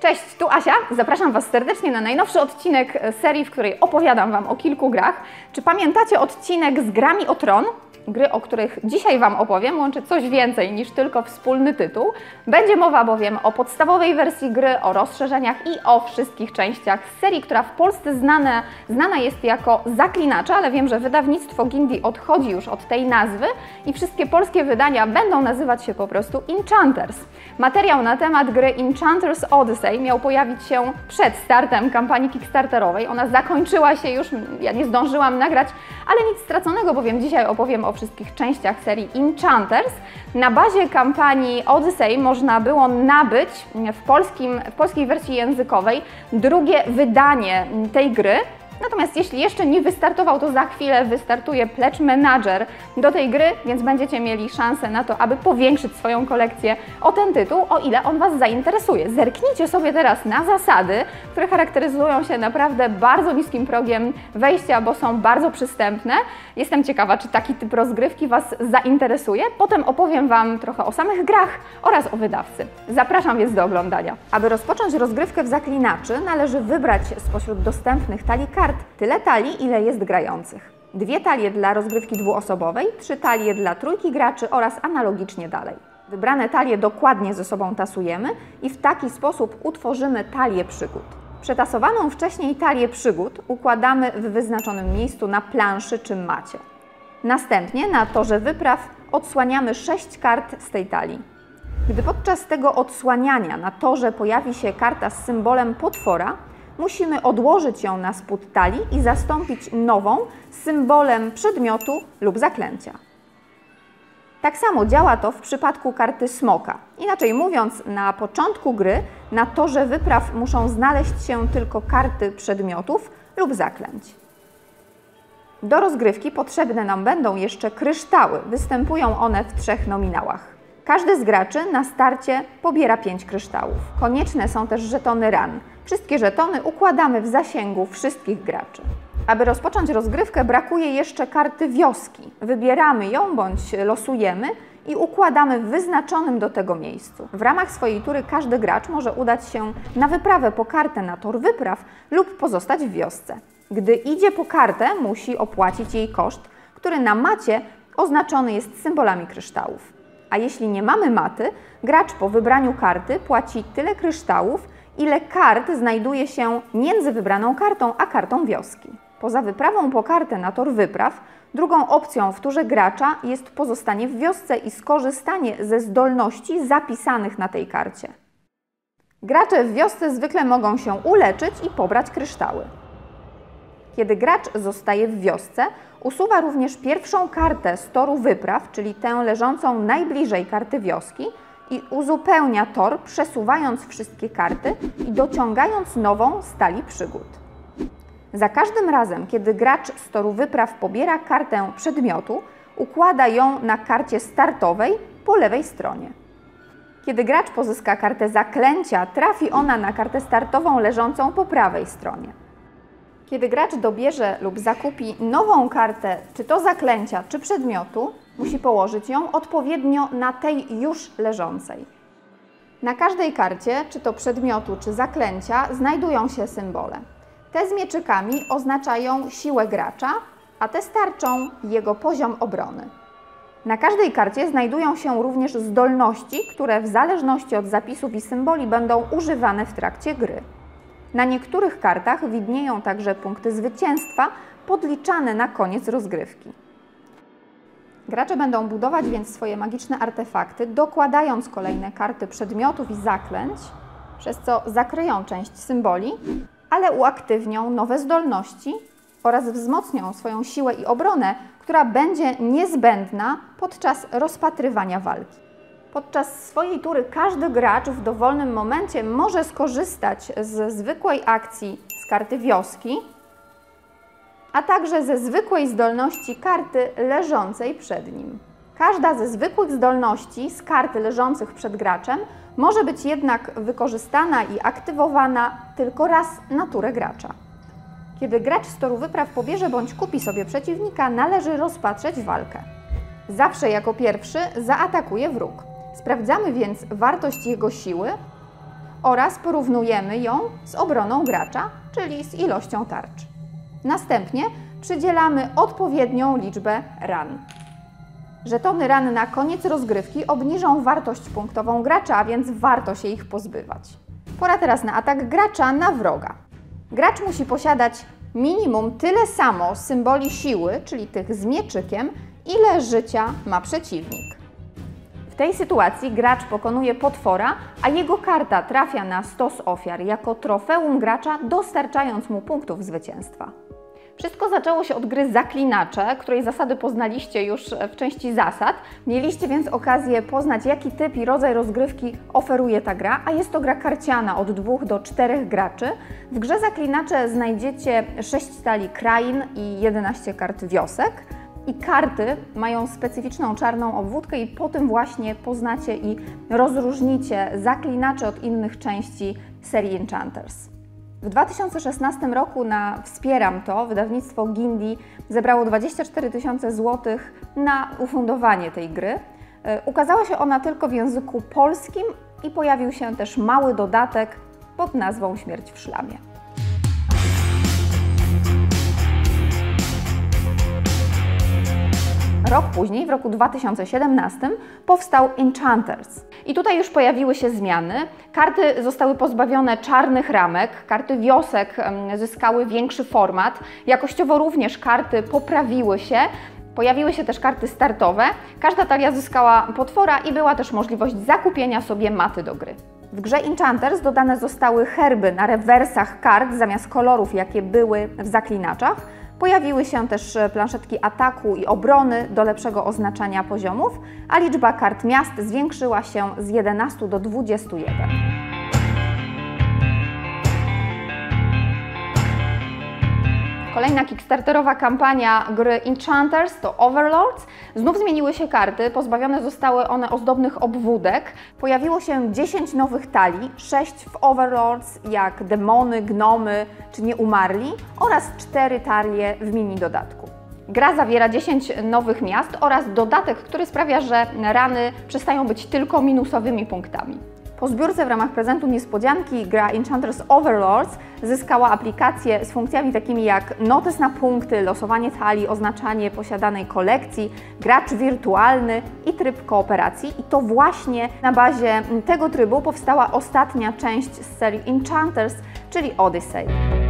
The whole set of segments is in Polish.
Cześć, tu Asia. Zapraszam Was serdecznie na najnowszy odcinek serii, w której opowiadam Wam o kilku grach. Czy pamiętacie odcinek z Grami o Tron? Gry, o których dzisiaj Wam opowiem, łączy coś więcej niż tylko wspólny tytuł. Będzie mowa bowiem o podstawowej wersji gry, o rozszerzeniach i o wszystkich częściach serii, która w Polsce znana jest jako Zaklinacze, ale wiem, że wydawnictwo Gindie odchodzi już od tej nazwy i wszystkie polskie wydania będą nazywać się po prostu Enchanters. Materiał na temat gry Enchanters Odyssey miał pojawić się przed startem kampanii kickstarterowej. Ona zakończyła się już, ja nie zdążyłam nagrać, ale nic straconego, bowiem dzisiaj opowiem o wszystkich częściach serii Enchanters. Na bazie kampanii Odyssey można było nabyć w polskiej wersji językowej drugie wydanie tej gry. Natomiast jeśli jeszcze nie wystartował, to za chwilę wystartuje Pledge Manager do tej gry, więc będziecie mieli szansę na to, aby powiększyć swoją kolekcję o ten tytuł, o ile on Was zainteresuje. Zerknijcie sobie teraz na zasady, które charakteryzują się naprawdę bardzo niskim progiem wejścia, bo są bardzo przystępne. Jestem ciekawa, czy taki typ rozgrywki Was zainteresuje. Potem opowiem Wam trochę o samych grach oraz o wydawcy. Zapraszam więc do oglądania. Aby rozpocząć rozgrywkę w Zaklinaczy, należy wybrać spośród dostępnych talii kart tyle talii, ile jest grających. 2 talie dla rozgrywki dwuosobowej, 3 talie dla trójki graczy oraz analogicznie dalej. Wybrane talie dokładnie ze sobą tasujemy i w taki sposób utworzymy talię przygód. Przetasowaną wcześniej talię przygód układamy w wyznaczonym miejscu na planszy czy macie. Następnie na torze wypraw odsłaniamy 6 kart z tej talii. Gdy podczas tego odsłaniania na torze pojawi się karta z symbolem potwora, musimy odłożyć ją na spód talii i zastąpić nową symbolem przedmiotu lub zaklęcia. Tak samo działa to w przypadku karty smoka. Inaczej mówiąc, na początku gry na torze wypraw muszą znaleźć się tylko karty przedmiotów lub zaklęć. Do rozgrywki potrzebne nam będą jeszcze kryształy. Występują one w 3 nominałach. Każdy z graczy na starcie pobiera 5 kryształów. Konieczne są też żetony ran. Wszystkie żetony układamy w zasięgu wszystkich graczy. Aby rozpocząć rozgrywkę, brakuje jeszcze karty wioski. Wybieramy ją bądź losujemy i układamy w wyznaczonym do tego miejscu. W ramach swojej tury każdy gracz może udać się na wyprawę po kartę na tor wypraw lub pozostać w wiosce. Gdy idzie po kartę, musi opłacić jej koszt, który na macie oznaczony jest symbolami kryształów. A jeśli nie mamy maty, gracz po wybraniu karty płaci tyle kryształów, ile kart znajduje się między wybraną kartą a kartą wioski. Poza wyprawą po kartę na tor wypraw, drugą opcją w turze gracza jest pozostanie w wiosce i skorzystanie ze zdolności zapisanych na tej karcie. Gracze w wiosce zwykle mogą się uleczyć i pobrać kryształy. Kiedy gracz zostaje w wiosce, usuwa również pierwszą kartę z toru wypraw, czyli tę leżącą najbliżej karty wioski, i uzupełnia tor, przesuwając wszystkie karty i dociągając nową z talii przygód. Za każdym razem, kiedy gracz z toru wypraw pobiera kartę przedmiotu, układa ją na karcie startowej po lewej stronie. Kiedy gracz pozyska kartę zaklęcia, trafi ona na kartę startową leżącą po prawej stronie. Kiedy gracz dobierze lub zakupi nową kartę, czy to zaklęcia, czy przedmiotu, musi położyć ją odpowiednio na tej już leżącej. Na każdej karcie, czy to przedmiotu, czy zaklęcia, znajdują się symbole. Te z mieczykami oznaczają siłę gracza, a te z tarczą jego poziom obrony. Na każdej karcie znajdują się również zdolności, które w zależności od zapisów i symboli będą używane w trakcie gry. Na niektórych kartach widnieją także punkty zwycięstwa podliczane na koniec rozgrywki. Gracze będą budować więc swoje magiczne artefakty, dokładając kolejne karty przedmiotów i zaklęć, przez co zakryją część symboli, ale uaktywnią nowe zdolności oraz wzmocnią swoją siłę i obronę, która będzie niezbędna podczas rozpatrywania walki. Podczas swojej tury każdy gracz w dowolnym momencie może skorzystać ze zwykłej akcji z karty wioski, a także ze zwykłej zdolności karty leżącej przed nim. Każda ze zwykłych zdolności z kart leżących przed graczem może być jednak wykorzystana i aktywowana tylko raz na turę gracza. Kiedy gracz z toru wypraw pobierze bądź kupi sobie przeciwnika, należy rozpatrzeć walkę. Zawsze jako pierwszy zaatakuje wróg. Sprawdzamy więc wartość jego siły oraz porównujemy ją z obroną gracza, czyli z ilością tarcz. Następnie przydzielamy odpowiednią liczbę ran. Żetony ran na koniec rozgrywki obniżą wartość punktową gracza, więc warto się ich pozbywać. Pora teraz na atak gracza na wroga. Gracz musi posiadać minimum tyle samo symboli siły, czyli tych z mieczykiem, ile życia ma przeciwnik. W tej sytuacji gracz pokonuje potwora, a jego karta trafia na stos ofiar jako trofeum gracza, dostarczając mu punktów zwycięstwa. Wszystko zaczęło się od gry Zaklinacze, której zasady poznaliście już w części zasad. Mieliście więc okazję poznać, jaki typ i rodzaj rozgrywki oferuje ta gra, a jest to gra karciana od 2 do 4 graczy. W grze Zaklinacze znajdziecie 6 stali krain i 11 kart wiosek. I karty mają specyficzną czarną obwódkę i po tym właśnie poznacie i rozróżnicie Zaklinacze od innych części serii Enchanters. W 2016 roku na Wspieram to wydawnictwo Gindie zebrało 24 000 złotych na ufundowanie tej gry. Ukazała się ona tylko w języku polskim i pojawił się też mały dodatek pod nazwą Śmierć w szlamie. Rok później, w roku 2017, powstał Enchanters. I tutaj już pojawiły się zmiany. Karty zostały pozbawione czarnych ramek, karty wiosek zyskały większy format, jakościowo również karty poprawiły się. Pojawiły się też karty startowe. Każda talia zyskała potwora i była też możliwość zakupienia sobie maty do gry. W grze Enchanters dodane zostały herby na rewersach kart zamiast kolorów, jakie były w Zaklinaczach. Pojawiły się też planszetki ataku i obrony do lepszego oznaczania poziomów, a liczba kart miast zwiększyła się z 11 do 21. Kolejna kickstarterowa kampania gry Enchanters to Overlords. Znów zmieniły się karty, pozbawione zostały one ozdobnych obwódek. Pojawiło się 10 nowych talii, 6 w Overlords jak demony, gnomy czy nieumarli oraz 4 talie w mini dodatku. Gra zawiera 10 nowych miast oraz dodatek, który sprawia, że rany przestają być tylko minusowymi punktami. Po zbiórce w ramach prezentu niespodzianki gra Enchanters Overlords zyskała aplikacje z funkcjami takimi jak notes na punkty, losowanie talii, oznaczanie posiadanej kolekcji, gracz wirtualny i tryb kooperacji. I to właśnie na bazie tego trybu powstała ostatnia część z serii Enchanters, czyli Odyssey.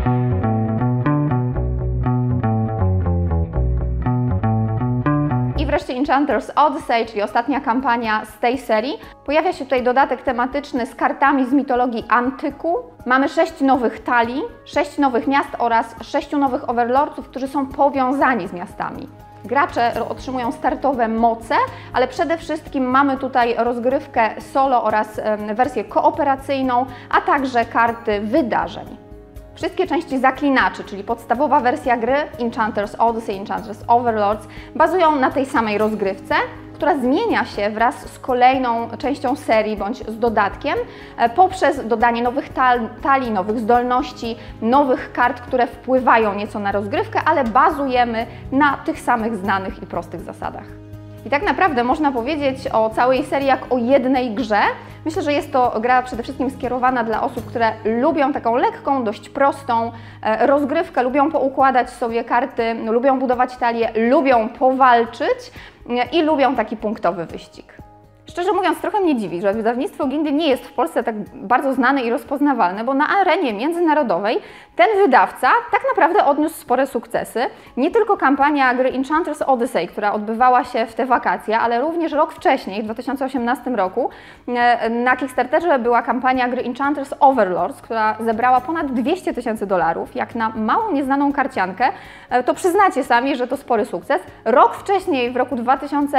I wreszcie Enchanters Odyssey, czyli ostatnia kampania z tej serii. Pojawia się tutaj dodatek tematyczny z kartami z mitologii antyku. Mamy 6 nowych talii, 6 nowych miast oraz 6 nowych overlordsów, którzy są powiązani z miastami. Gracze otrzymują startowe moce, ale przede wszystkim mamy tutaj rozgrywkę solo oraz wersję kooperacyjną, a także karty wydarzeń. Wszystkie części Zaklinaczy, czyli podstawowa wersja gry Enchanters Odyssey, Enchanters Overlords, bazują na tej samej rozgrywce, która zmienia się wraz z kolejną częścią serii bądź z dodatkiem poprzez dodanie nowych talii, nowych zdolności, nowych kart, które wpływają nieco na rozgrywkę, ale bazujemy na tych samych znanych i prostych zasadach. I tak naprawdę można powiedzieć o całej serii jak o jednej grze. Myślę, że jest to gra przede wszystkim skierowana dla osób, które lubią taką lekką, dość prostą rozgrywkę, lubią poukładać sobie karty, lubią budować talie, lubią powalczyć i lubią taki punktowy wyścig. Szczerze mówiąc, trochę mnie dziwi, że wydawnictwo Gindie nie jest w Polsce tak bardzo znane i rozpoznawalne, bo na arenie międzynarodowej ten wydawca tak naprawdę odniósł spore sukcesy. Nie tylko kampania gry Enchanters Odyssey, która odbywała się w te wakacje, ale również rok wcześniej, w 2018 roku, na Kickstarterze była kampania gry Enchanters Overlords, która zebrała ponad 200 000 dolarów. Jak na małą, nieznaną karciankę, to przyznacie sami, że to spory sukces. Rok wcześniej, w roku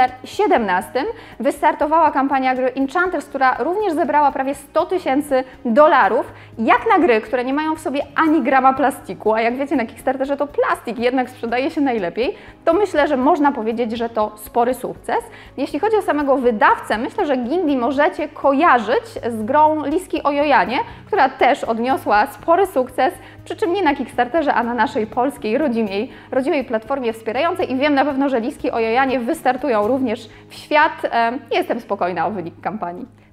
2017, wystartowała kampania gry Enchanters, która również zebrała prawie 100 000 dolarów. Jak na gry, które nie mają w sobie ani grama plastiku, a jak wiecie, na Kickstarterze to plastik jednak sprzedaje się najlepiej, to myślę, że można powiedzieć, że to spory sukces. Jeśli chodzi o samego wydawcę, myślę, że Gindie możecie kojarzyć z grą Liski o Jojanie, która też odniosła spory sukces, przy czym nie na Kickstarterze, a na naszej polskiej, rodzimej platformie wspierającej i wiem na pewno, że Liski o Jojanie wystartują również w świat. Jestem spokojna o wynik kampanii.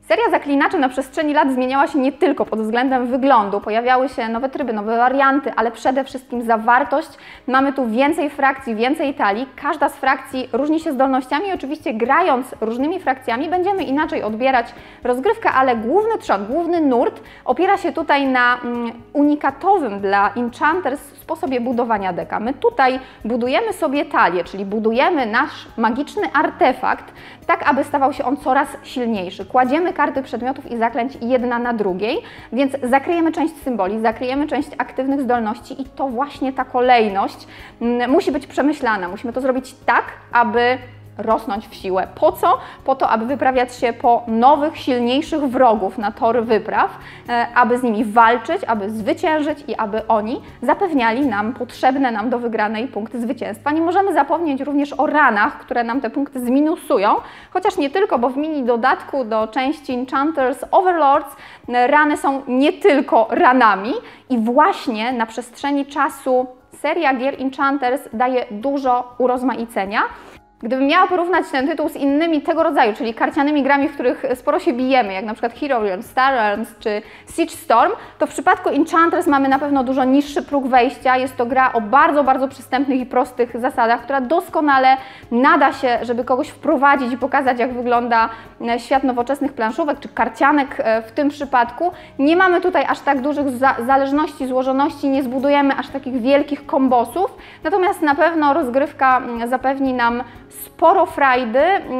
Seria Zaklinaczy na przestrzeni lat zmieniała się nie tylko pod względem wyglądu, pojawiały się nowe tryby, nowe warianty, ale przede wszystkim zawartość. Mamy tu więcej frakcji, więcej talii. Każda z frakcji różni się zdolnościami i oczywiście grając różnymi frakcjami będziemy inaczej odbierać rozgrywkę, ale główny trzon, główny nurt opiera się tutaj na unikatowym dla Enchanters sposobie budowania deka. My tutaj budujemy sobie talię, czyli budujemy nasz magiczny artefakt, tak aby stawał się on coraz silniejszy. Kładziemy karty przedmiotów i zaklęć jedna na drugiej, więc zakryjemy część symboli, zakryjemy część aktywnych zdolności i to właśnie ta kolejność musi być przemyślana. Musimy to zrobić tak, aby rosnąć w siłę. Po co? Po to, aby wyprawiać się po nowych, silniejszych wrogów na tory wypraw, aby z nimi walczyć, aby zwyciężyć i aby oni zapewniali nam potrzebne nam do wygranej punkty zwycięstwa. Nie możemy zapomnieć również o ranach, które nam te punkty zminusują, chociaż nie tylko, bo w mini dodatku do części Enchanters Overlords rany są nie tylko ranami i właśnie na przestrzeni czasu seria gier Enchanters daje dużo urozmaicenia. Gdybym miała porównać ten tytuł z innymi tego rodzaju, czyli karcianymi grami, w których sporo się bijemy, jak na przykład Hero Realms, Star Realms czy Siege Storm, to w przypadku Enchanters mamy na pewno dużo niższy próg wejścia. Jest to gra o bardzo, bardzo przystępnych i prostych zasadach, która doskonale nada się, żeby kogoś wprowadzić i pokazać, jak wygląda świat nowoczesnych planszówek czy karcianek w tym przypadku. Nie mamy tutaj aż tak dużych zależności, złożoności, nie zbudujemy aż takich wielkich kombosów, natomiast na pewno rozgrywka zapewni nam sporo frajdy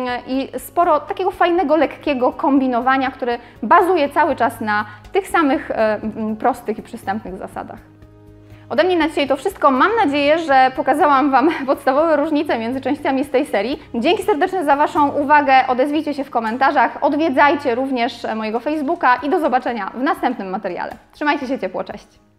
i sporo takiego fajnego, lekkiego kombinowania, które bazuje cały czas na tych samych prostych i przystępnych zasadach. Ode mnie na dzisiaj to wszystko. Mam nadzieję, że pokazałam Wam podstawowe różnice między częściami z tej serii. Dzięki serdecznie za Waszą uwagę. Odezwijcie się w komentarzach, odwiedzajcie również mojego Facebooka i do zobaczenia w następnym materiale. Trzymajcie się ciepło, cześć!